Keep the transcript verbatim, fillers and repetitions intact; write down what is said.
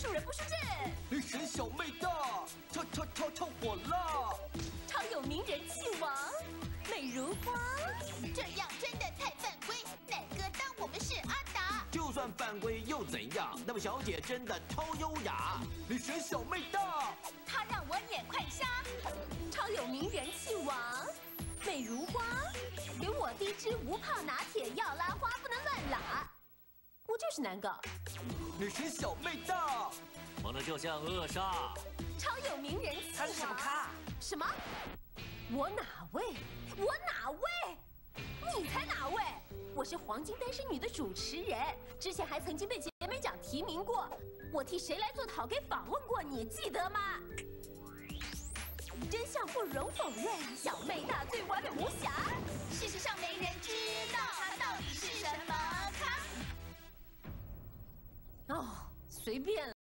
庶人不输阵。 雷神小妹大，超超超超火辣！ 超有名人气王，美如花。 这样真的太犯规，哪个当我们是阿达？ 就算犯规又怎样？那位小姐真的超优雅。 雷神小妹大， 她让我眼快瞎。 超有名人气王，美如花。给我滴支无泡拿铁，要拉花不能乱拉。我就是难搞。 雷神小妹大， 萌的就像扼杀。 超有名人气王。 他是什么咖？ 什么？我哪位？我哪位？你才哪位？我是黄金单身女的主持人，之前还曾经被姐妹奖提名过。我替谁来做的好给访问过，你记得吗？真相不容否认，小妹大最完美无瑕。 事实上，没人知道她到底是什么咖。 哦，随便。